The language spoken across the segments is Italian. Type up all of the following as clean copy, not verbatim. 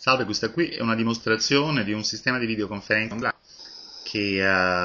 Salve, questa qui è una dimostrazione di un sistema di videoconferenza online che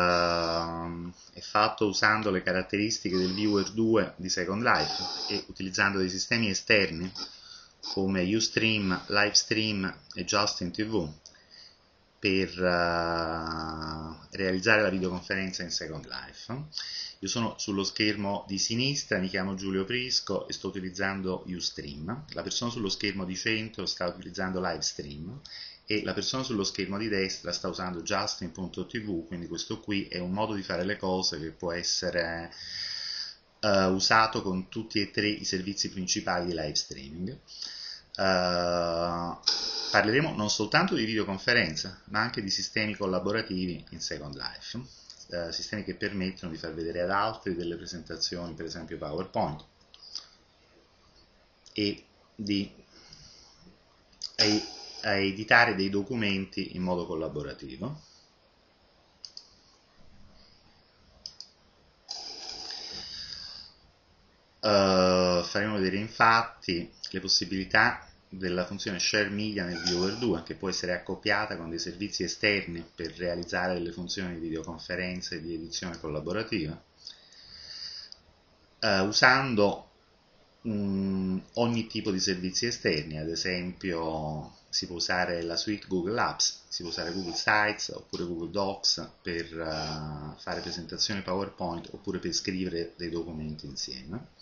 è fatto usando le caratteristiche del Viewer 2 di Second Life e utilizzando dei sistemi esterni come Ustream, Livestream e Justin TV per realizzare la videoconferenza in Second Life. Io sono sullo schermo di sinistra, mi chiamo Giulio Prisco e sto utilizzando Ustream. La persona sullo schermo di centro sta utilizzando Livestream e la persona sullo schermo di destra sta usando Justin.tv, quindi questo qui è un modo di fare le cose che può essere usato con tutti e tre i servizi principali di live streaming. Parleremo non soltanto di videoconferenza, ma anche di sistemi collaborativi in Second Life, sistemi che permettono di far vedere ad altri delle presentazioni, per esempio PowerPoint, e di editare dei documenti in modo collaborativo. Faremo vedere infatti le possibilità della funzione Share Media nel Viewer 2, che può essere accoppiata con dei servizi esterni per realizzare delle funzioni di videoconferenza e di edizione collaborativa, usando ogni tipo di servizi esterni. Ad esempio si può usare la suite Google Apps, si può usare Google Sites oppure Google Docs per fare presentazioni PowerPoint oppure per scrivere dei documenti insieme.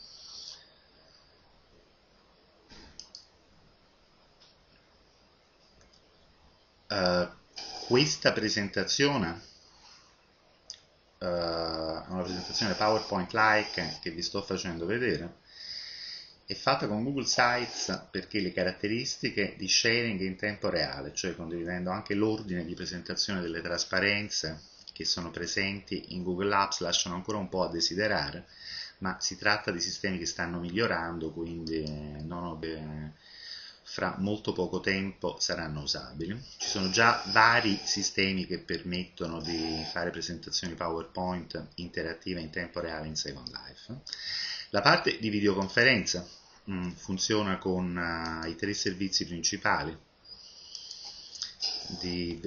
Questa presentazione è una presentazione PowerPoint-like che vi sto facendo vedere. È fatta con Google Sites perché le caratteristiche di sharing in tempo reale, cioè condividendo anche l'ordine di presentazione delle trasparenze che sono presenti in Google Apps, lasciano ancora un po' a desiderare, ma si tratta di sistemi che stanno migliorando, quindi fra molto poco tempo saranno usabili. Ci sono già vari sistemi che permettono di fare presentazioni PowerPoint interattive in tempo reale in Second Life. La parte di videoconferenza funziona con i tre servizi principali di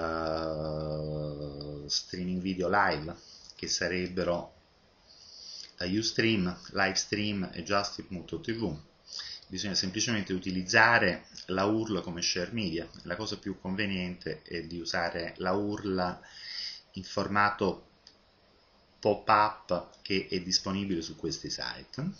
streaming video live, che sarebbero Ustream, Livestream e Justin.tv. Bisogna semplicemente utilizzare la URL come share media. La cosa più conveniente è di usare la URL in formato pop-up che è disponibile su questi site.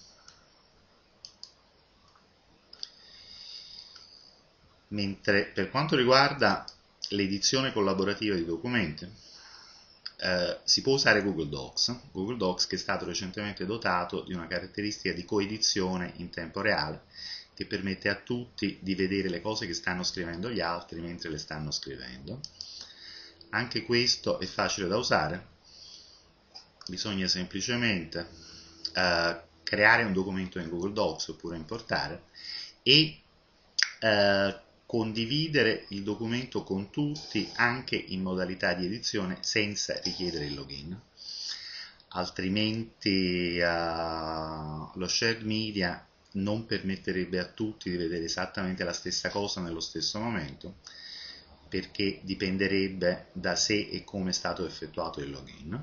Mentre per quanto riguarda l'edizione collaborativa di documenti, si può usare Google Docs che è stato recentemente dotato di una caratteristica di coedizione in tempo reale che permette a tutti di vedere le cose che stanno scrivendo gli altri mentre le stanno scrivendo. Anche questo è facile da usare, bisogna semplicemente creare un documento in Google Docs oppure importare e condividere il documento con tutti anche in modalità di edizione senza richiedere il login. Altrimenti lo shared media non permetterebbe a tutti di vedere esattamente la stessa cosa nello stesso momento, perché dipenderebbe da se e come è stato effettuato il login.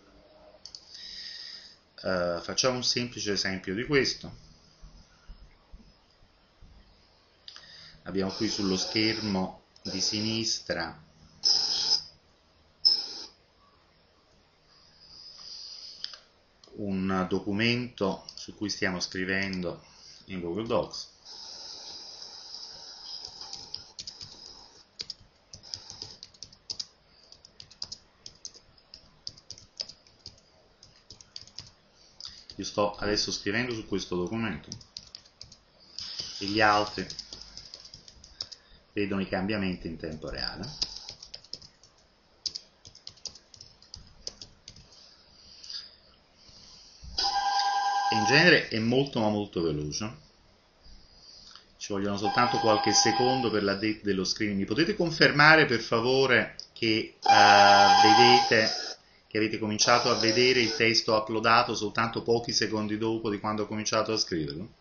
Facciamo un semplice esempio di questo. Abbiamo qui sullo schermo di sinistra un documento su cui stiamo scrivendo in Google Docs. Io sto adesso scrivendo su questo documento e gli altri vedono i cambiamenti in tempo reale. E in genere è molto ma molto veloce. Ci vogliono soltanto qualche secondo per la date dello screening. Mi potete confermare per favore che che avete cominciato a vedere il testo uploadato soltanto pochi secondi dopo di quando ho cominciato a scriverlo?